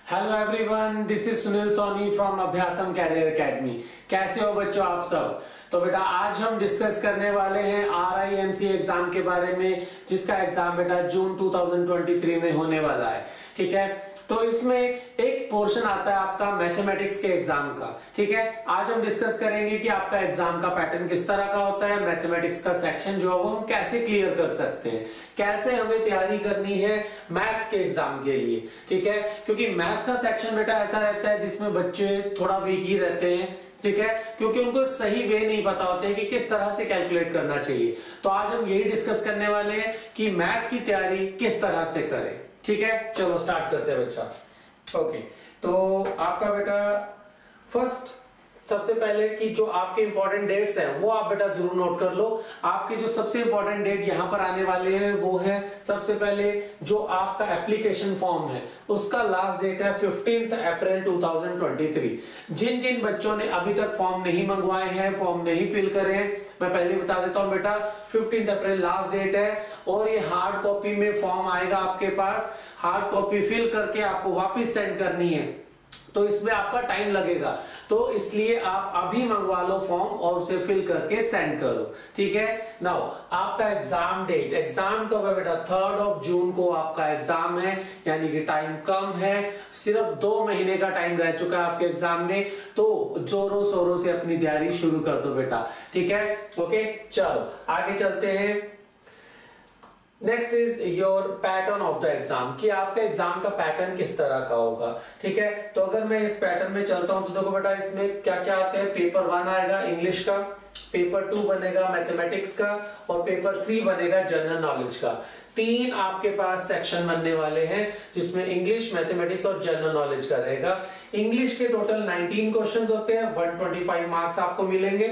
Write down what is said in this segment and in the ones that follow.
Hello everyone, this is Sunil Soni from Abhyasam career academy. कैसे हो बच्चों आप सब? तो बेटा आज हम डिस्कस करने वाले हैं RIMC एग्जाम के बारे में, जिसका एग्जाम बेटा जून 2023 में होने वाला है। ठीक है, तो इसमें एक पोर्शन आता है आपका मैथमेटिक्स के एग्जाम का। ठीक है, आज हम डिस्कस करेंगे कि आपका एग्जाम का पैटर्न किस तरह का होता है, मैथमेटिक्स का सेक्शन जो है वो हम कैसे क्लियर कर सकते हैं, कैसे हमें तैयारी करनी है मैथ्स के एग्जाम के लिए। ठीक है, क्योंकि मैथ्स का सेक्शन बेटा ऐसा रहता है जिसमें बच्चे थोड़ा वीक ही रहते हैं। ठीक है, क्योंकि उनको सही वे नहीं पता होते हैं कि किस तरह से कैलकुलेट करना चाहिए। तो आज हम यही डिस्कस करने वाले हैं कि मैथ की तैयारी किस तरह से करें। ठीक है, चलो स्टार्ट करते हैं बच्चा। ओके, तो आपका बेटा फर्स्ट सबसे पहले कि जो आपके इंपॉर्टेंट डेट्स हैं वो आप बेटा जरूर नोट कर लो। आपके जो सबसे इंपॉर्टेंट डेट यहां पर आने वाले हैं वो है सबसे पहले जो आपका एप्लीकेशन फॉर्म है उसका लास्ट डेट है 15 अप्रैल 2023। जिन जिन बच्चों ने अभी तक फॉर्म नहीं मंगवाए हैं, फॉर्म नहीं फिल करे हैं, मैं पहले बता देता हूं बेटा 15 अप्रैल लास्ट डेट है। और ये हार्ड कॉपी में फॉर्म आएगा आपके पास। हार्ड कॉपी फिल करके आपको वापस सेंड करनी है, तो इसमें आपका टाइम लगेगा। तो इसलिए आप अभी मंगवा लो फॉर्म और उसे फिल करके सेंड करो। ठीक है, नाउ आपका एग्जाम डेट, एग्जाम कब है बेटा? 3 जून को आपका एग्जाम है, यानी कि टाइम कम है, सिर्फ 2 महीने का टाइम रह चुका है आपके एग्जाम में। तो जोरों शोरों से अपनी तैयारी शुरू कर दो बेटा। ठीक है, ओके, चलो आगे चलते हैं। Next is your pattern of the exam, कि आपका एग्जाम का पैटर्न किस तरह का होगा। ठीक है, तो अगर मैं इस पैटर्न में चलता हूं तो देखो बेटा इसमें क्या क्या आते हैं। पेपर 1 आएगा इंग्लिश का, पेपर 2 बनेगा मैथमेटिक्स का, और पेपर 3 बनेगा जनरल नॉलेज का। 3 आपके पास सेक्शन बनने वाले हैं, जिसमें इंग्लिश, मैथमेटिक्स और जनरल नॉलेज का रहेगा। इंग्लिश के टोटल 19 क्वेश्चंस होते हैं, 125 मार्क्स आपको मिलेंगे,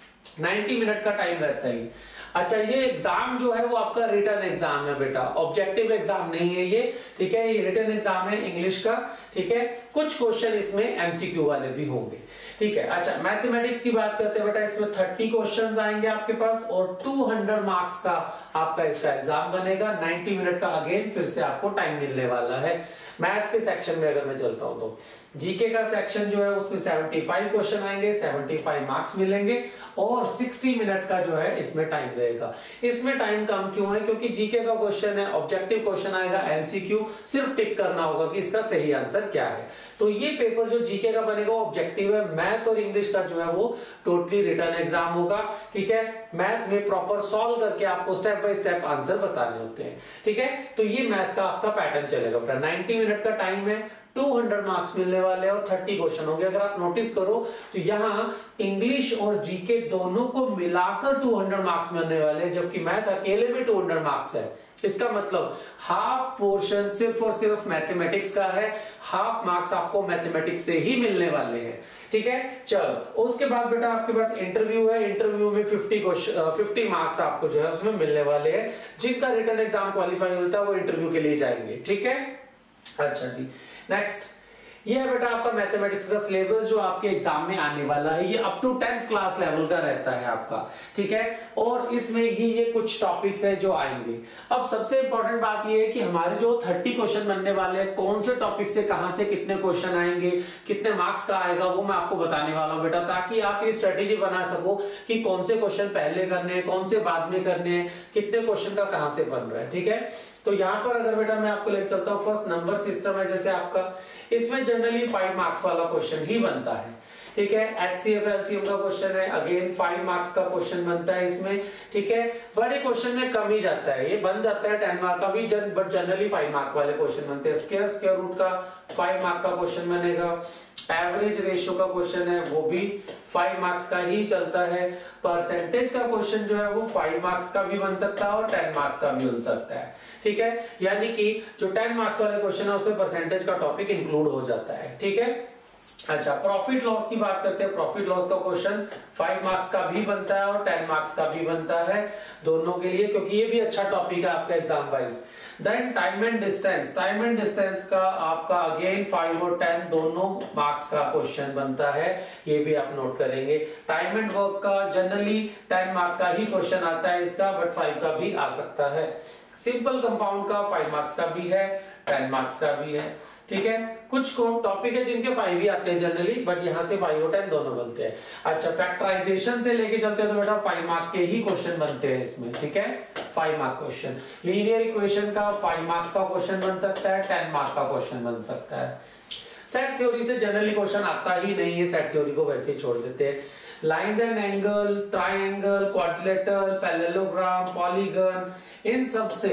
90 मिनट का टाइम रहता है। अच्छा, ये एग्जाम जो है वो आपका रिटन एग्जाम है बेटा, ऑब्जेक्टिव एग्जाम नहीं है ये। ठीक है, ये रिटन एग्जाम है इंग्लिश का। ठीक है, कुछ क्वेश्चन इसमें MCQ वाले भी होंगे। ठीक है, अच्छा मैथमेटिक्स की बात करते हैं बेटा, इसमें 30 क्वेश्चंस आएंगे आपके पास और 200 मार्क्स का आपका इसका एग्जाम बनेगा। 90 मिनट का अगेन फिर से आपको टाइम मिलने वाला है। मैथ्स के सेक्शन में अगर मैं चलता हूं तो जीके का सेक्शन जो है उसमें 75 क्वेश्चन आएंगे, 75 मार्क्स मिलेंगे और 60 मिनट का जो है इसमें टाइम रहेगा। इसमें टाइम कम क्यों है? क्योंकि जीके का क्वेश्चन है, ऑब्जेक्टिव क्वेश्चन आएगा, MCQ सिर्फ टिक करना होगा कि इसका सही आंसर क्या है। तो ये पेपर जो जीके का बनेगा वो ऑब्जेक्टिव है। मैथ और इंग्लिश का जो है वो टोटली रिटन एग्जाम होगा। ठीक है, मैथ में प्रॉपर सॉल्व करके आपको स्टेप बाय स्टेप आंसर बताने होते हैं। ठीक है, तो ये मैथ का आपका पैटर्न चलेगा बेटा। 90 मिनट का टाइम है, 200 मार्क्स मिलने वाले और 30 क्वेश्चन होंगे। अगर आप नोटिस करो तो यहाँ इंग्लिश और जीके दोनों को मिलाकर 200 मार्क्स मिलने वाले हैं, जबकि मैथ अकेले में 200 मार्क्स है। इसका मतलब हाफ पोर्शन सिर्फ और सिर्फ मैथमेटिक्स का है, हाफ मार्क्स आपको मैथमेटिक्स से ही मिलने वाले हैं। ठीक है, चलो उसके बाद बेटा आपके पास इंटरव्यू है। इंटरव्यू में 50 मार्क्स आपको जो है उसमें मिलने वाले हैं। जिनका रिटन एग्जाम क्वालिफाई होता है वो इंटरव्यू के लिए जाएंगे। ठीक है, अच्छा जी, नेक्स्ट ये है बेटा आपका मैथमेटिक्स का सिलेबस जो आपके एग्जाम में आने वाला है। ये up to 10th class level का रहता है आपका। ठीक है, और इसमें ये कुछ टॉपिक्स है जो आएंगे। अब सबसे इंपॉर्टेंट बात ये है कि हमारे जो 30 क्वेश्चन बनने वाले हैं, कौन से टॉपिक से कहां से कितने क्वेश्चन आएंगे, कितने मार्क्स का आएगा, वो मैं आपको बताने वाला हूं बेटा, ताकि आप ये स्ट्रेटेजी बना सको कि कौन से क्वेश्चन पहले करने हैं, कौन से बाद में करने हैं, कितने क्वेश्चन का कहां से बन रहा है। ठीक है, तो यहां पर अगर बेटा मैं आपको लेकर चलता हूं, फर्स्ट नंबर सिस्टम है जैसे आपका, इसमें जनरली 5 मार्क्स वाला क्वेश्चन ही बनता है। ठीक है, HCF LCM का क्वेश्चन है, अगेन 5 मार्क्स का क्वेश्चन बनता है इसमें। ठीक है, बड़े क्वेश्चन में कम ही जाता है, ये बन जाता है 10 मार्क का भी, बट जनरली 5 मार्क वाले क्वेश्चन बनते हैं। स्क्वायर रूट का 5 मार्क का क्वेश्चन बनेगा। एवरेज रेशियो का क्वेश्चन है वो भी 5 मार्क्स का ही चलता है। परसेंटेज का क्वेश्चन जो है वो 5 मार्क्स का भी बन सकता है और 10 मार्क्स का भी बन सकता है। ठीक है, यानी कि जो 10 मार्क्स वाले क्वेश्चन है उसमें परसेंटेज का टॉपिक इंक्लूड हो जाता है। ठीक है, अच्छा प्रॉफिट लॉस की बात करते हैं। प्रॉफिट लॉस का क्वेश्चन 5 मार्क्स का भी बनता है और 10 मार्क्स का भी बनता है, दोनों के लिए, क्योंकि ये भी अच्छा टॉपिक है आपका exam wise. Then time and distance, time and distance का आपका अगेन 5 और 10 दोनों मार्क्स का क्वेश्चन बनता है, ये भी आप नोट करेंगे। टाइम एंड वर्क का जनरली 10 मार्क का ही क्वेश्चन आता है इसका, बट 5 का भी आ सकता है। सिंपल कंपाउंड का 5 मार्क्स का भी है, 10 मार्क्स का भी है। ठीक है। कुछ टॉपिक है जिनके 5 ही आते हैं जनरली, बट यहाँ से 5 और 10 दोनों बनते हैं। अच्छा, फैक्टराइजेशन से लेके चलते हैं तो बेटा 5 मार्क के ही क्वेश्चन बनते हैं इसमें, ठीक है। 5 मार्क क्वेश्चन, लीनियर इक्वेशन का 5 मार्क का क्वेश्चन बन सकता है, 10 मार्क का क्वेश्चन बन सकता है। सेट थ्योरी से जनरली क्वेश्चन आता ही नहीं है, सेट थ्योरी को वैसे ही छोड़ देते हैं। Lines and angle, triangle, quadrilateral, parallelogram, polygon, इन सब से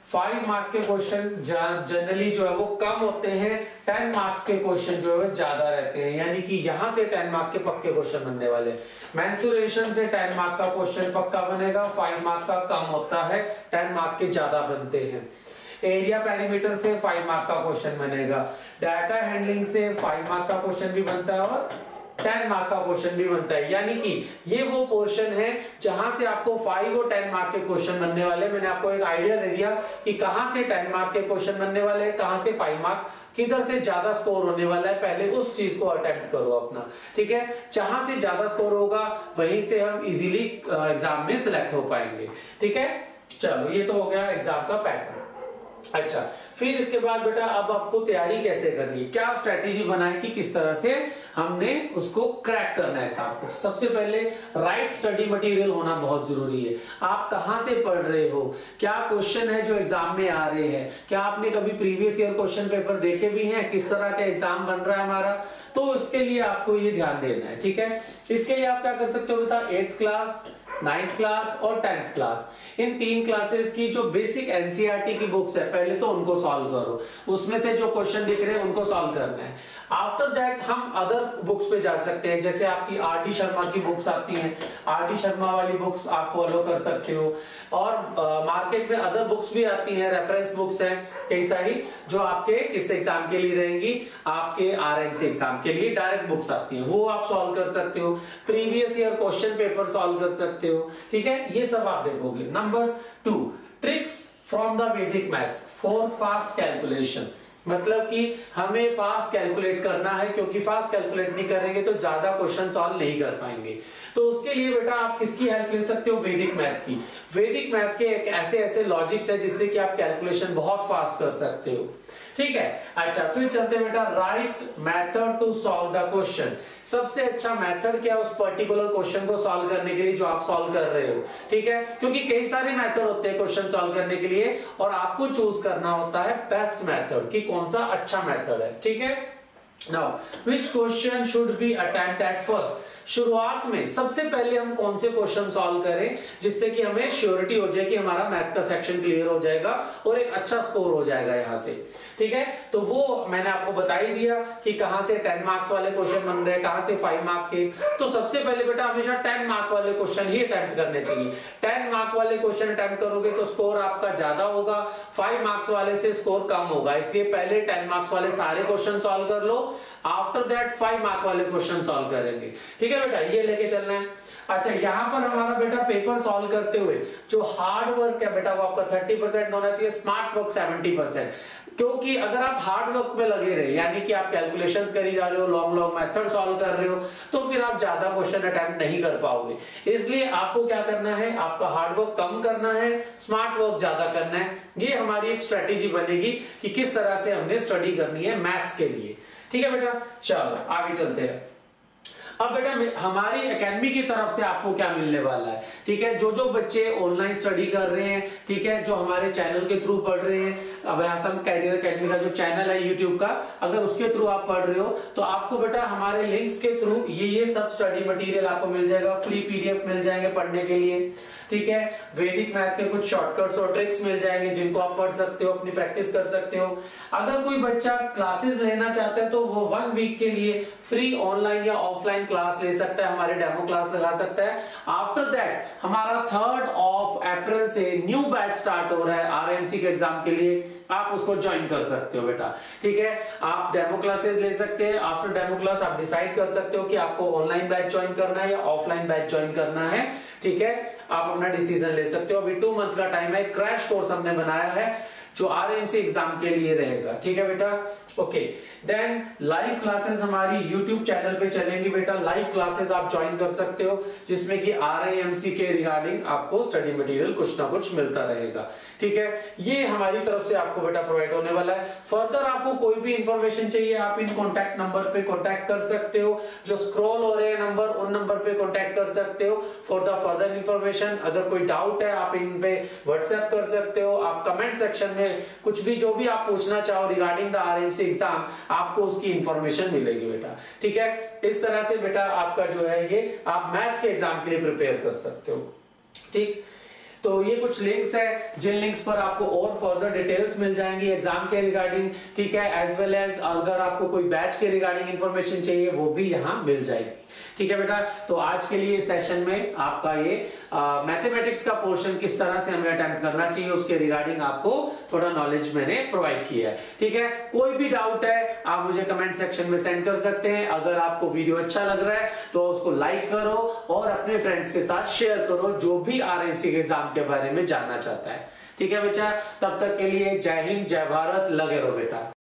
5 मार्क के क्वेश्चन जनरली जो है वो कम होते हैं, 10 मार्क्स के क्वेश्चन जो है ज्यादा रहते हैं। यानी कि यहां से 10 मार्क के पक्के क्वेश्चन बनने वाले। मेंसुरेशन से 10 मार्क का क्वेश्चन पक्का बनेगा, 5 मार्क का कम होता है, 10 मार्क के ज्यादा बनते हैं। एरिया पेरीमीटर से 5 मार्क का क्वेश्चन बनेगा। डाटा हैंडलिंग से 5 मार्क का क्वेश्चन भी बनता है और 10 मार्क का क्वेश्चन भी बनता है। यानी कि ये वो पोर्शन है जहां से आपको 5 और 10 मार्क के क्वेश्चन बनने वाले। मैंने आपको एक आइडिया दे दिया कि कहां से 10 मार्क के क्वेश्चन बनने वाले हैं, कहां से 5 मार्क, किधर से ज्यादा स्कोर होने वाला है, पहले उस चीज को अटेम्प्ट करो अपना, ठीक है। जहां से ज्यादा स्कोर होगा वहीं से हम इजीली एग्जाम में सिलेक्ट हो पाएंगे, ठीक है। चलो, ये तो हो गया एग्जाम का पैटर्न। अच्छा, फिर इसके बाद बेटा अब आपको तैयारी कैसे करनी है, क्या स्ट्रेटेजी बनाए कि किस तरह से हमने उसको क्रैक करना है एग्जाम को। सबसे पहले राइट स्टडी मटेरियल होना बहुत जरूरी है। आप कहां से पढ़ रहे हो, क्या क्वेश्चन है जो एग्जाम में आ रहे हैं, क्या आपने कभी प्रीवियस ईयर क्वेश्चन पेपर देखे भी हैं, किस तरह का एग्जाम बन रहा है हमारा, तो इसके लिए आपको ये ध्यान देना है, ठीक है। इसके लिए आप क्या कर सकते हो बेटा, 8th क्लास, 9th क्लास और 10th क्लास, इन 3 क्लासेस की जो बेसिक एनसीईआरटी की बुक्स है पहले तो उनको सॉल्व करो, उसमें से जो क्वेश्चन दिख रहे हैं उनको सॉल्व करना है। आफ्टर दैट हम अदर बुक्स पे जा सकते हैं, जैसे आपकी आर.डी. शर्मा की बुक्स आती हैं, आर.डी. शर्मा वाली बुक्स आप फॉलो कर सकते हो। और मार्केट में अदर बुक्स भी आती हैं, रेफरेंस बुक्स हैं कई सारी, जो आपके किस एग्जाम के लिए रहेंगी, आपके आरएमसी एग्जाम के लिए डायरेक्ट बुक्स आती हैं, वो आप सॉल्व कर सकते हो। Previous year question paper solve कर सकते हो, ठीक है। ये सब आप देखोगे। Number 2, tricks from the Vedic maths for fast calculation. मतलब कि हमें फास्ट कैलकुलेट करना है, क्योंकि फास्ट कैलकुलेट नहीं करेंगे तो ज्यादा क्वेश्चन सॉल्व नहीं कर पाएंगे। तो उसके लिए बेटा आप किसकी हेल्प ले सकते हो, वैदिक मैथ की। वैदिक मैथ के एक ऐसे लॉजिक्स है जिससे कि आप कैलकुलेशन बहुत फास्ट कर सकते हो, ठीक है। अच्छा, फिर चलते हैं बेटा, right method to solve the question. सबसे अच्छा मेथड क्या है उस पर्टिकुलर क्वेश्चन को सॉल्व करने के लिए जो आप सॉल्व कर रहे हो, ठीक है। क्योंकि कई सारे मेथड होते हैं क्वेश्चन सॉल्व करने के लिए, और आपको चूज करना होता है बेस्ट मेथड कि कौन सा अच्छा मेथड है, ठीक है। Now which question should be attempt at first. शुरुआत में सबसे पहले हम कौन से क्वेश्चन सॉल्व करें जिससे कि हमें श्योरिटी हो जाए कि हमारा मैथ का सेक्शन क्लियर हो जाएगा और एक अच्छा स्कोर हो जाएगा यहां से, ठीक है। तो वो मैंने आपको बता ही दिया कि कहां से 10 मार्क्स वाले क्वेश्चन बन रहे हैं, कहां से 5 मार्क के। तो सबसे पहले बेटा हमेशा 10 मार्क वाले क्वेश्चन ही अटेम्प्ट करने चाहिए। 10 मार्क वाले क्वेश्चन अटेम्प्ट करोगे तो स्कोर आपका ज्यादा होगा, 5 मार्क्स वाले से स्कोर कम होगा। इसलिए पहले 10 मार्क्स वाले सारे क्वेश्चन सॉल्व कर लो, आफ्टर दैट 5 मार्क वाले क्वेश्चन सॉल्व करेंगे, ठीक है बेटा। ये लेके चलना है। अच्छा, यहां पर हमारा बेटा पेपर सॉल्व करते हुए जो हार्ड वर्क है बेटा वो आपका 30% होना चाहिए, स्मार्ट वर्क 70%। क्योंकि अगर आप हार्ड वर्क में लगे रहे, यानी कि आप कैलकुलेशंस करी जा रहे हो, लॉन्ग मेथड सॉल्व कर रहे हो, तो फिर आप ज्यादा क्वेश्चन अटेम्प्ट नहीं कर पाओगे। इसलिए आपको क्या करना है, आपका हार्ड वर्क कम करना है, स्मार्ट वर्क ज्यादा करना है। ये हमारी एक स्ट्रेटेजी बनेगी कि किस तरह से हमने स्टडी करनी है मैथ्स के लिए, ठीक है बेटा। चलो आगे चलते हैं। अब बेटा हमारी एकेडमी की तरफ से आपको क्या मिलने वाला है, ठीक है। जो बच्चे ऑनलाइन स्टडी कर रहे हैं, ठीक है, जो हमारे चैनल के थ्रू पढ़ रहे हैं, अभ्यासम कैरियर एकेडमी का जो चैनल है यूट्यूब का, अगर उसके थ्रू आप पढ़ रहे हो तो आपको बेटा हमारे लिंक्स के थ्रू ये सब स्टडी मटेरियल आपको मिल जाएगा, फ्री पीडीएफ मिल जाएंगे पढ़ने के लिए, ठीक है। वैदिक मैथ के कुछ शॉर्टकट्स और ट्रिक्स मिल जाएंगे जिनको आप पढ़ सकते हो, अपनी प्रैक्टिस कर सकते हो। अगर कोई बच्चा क्लासेस लेना चाहता है तो वो 1 वीक के लिए फ्री ऑनलाइन या ऑफलाइन क्लास ले सकता है, हमारे डेमो क्लास लगा सकता है। आफ्टर दैट हमारा 3 अप्रैल से न्यू बैच स्टार्ट हो रहा है आरएमसी के एग्जाम के लिए, आप उसको ज्वाइन कर सकते हो बेटा, ठीक है। आप डेमो क्लासेस ले सकते हैं। आफ्टर डेमो क्लास आप डिसाइड कर सकते हो कि आपको ऑनलाइन बैच ज्वाइन करना है या ऑफलाइन बैच ज्वाइन करना है, ठीक है। आप अपना डिसीजन ले सकते हो। अभी 2 मंथ का टाइम है। क्रैश कोर्स हमने बनाया है जो आरएमसी एग्जाम के लिए रहेगा। ठीक है बेटा, ओके। देन लाइव क्लासेस हमारी यूट्यूब चैनल पे चलेंगी बेटा। लाइव क्लासेस आप ज्वाइन कर सकते हो जिसमें कि आरआईएमसी के रिगार्डिंग आपको स्टडी मटेरियल कुछ ना कुछ मिलता रहेगा। ठीक है, ये हमारी तरफ से आपको बेटा प्रोवाइड होने वाला है। फर्दर आपको कोई भी इंफॉर्मेशन चाहिए आप इन कॉन्टैक्ट नंबर पे कॉन्टैक्ट कर सकते हो, जो स्क्रॉल हो रहे हैं नंबर, उन नंबर पे कॉन्टैक्ट कर सकते हो फॉर द फर्दर इंफॉर्मेशन। अगर कोई डाउट है आप इन पे व्हाट्सएप कर सकते हो। आप कमेंट सेक्शन में कुछ भी जो भी आप पूछना चाहो रिगार्डिंग द आरएमसी एग्जाम, आपको उसकी इंफॉर्मेशन मिलेगी बेटा। ठीक है, इस तरह से बेटा आपका जो है ये आप मैथ के एग्जाम के लिए प्रिपेयर कर सकते हो। ठीक, तो ये कुछ लिंक्स है जिन लिंक्स पर आपको और फर्दर डिटेल्स मिल जाएंगी एग्जाम के रिगार्डिंग। ठीक है, एज वेल एज अगर आपको कोई बैच के रिगार्डिंग इंफॉर्मेशन चाहिए वो भी यहाँ मिल जाएगी। ठीक है बेटा, तो आज के लिए सेशन में आपका ये मैथमेटिक्स का पोर्शन किस तरह से हमें अटेम्प्ट करना चाहिए उसके रिगार्डिंग आपको थोड़ा नॉलेज मैंने प्रोवाइड किया है। ठीक है, कोई भी डाउट है आप मुझे कमेंट सेक्शन में सेंड कर सकते हैं। अगर आपको वीडियो अच्छा लग रहा है तो उसको लाइक करो और अपने फ्रेंड्स के साथ शेयर करो जो भी आरएमसी के एग्जाम के बारे में जानना चाहता है। ठीक है बच्चा, तब तक के लिए जय हिंद, जय भारत, लगे रहो बेटा।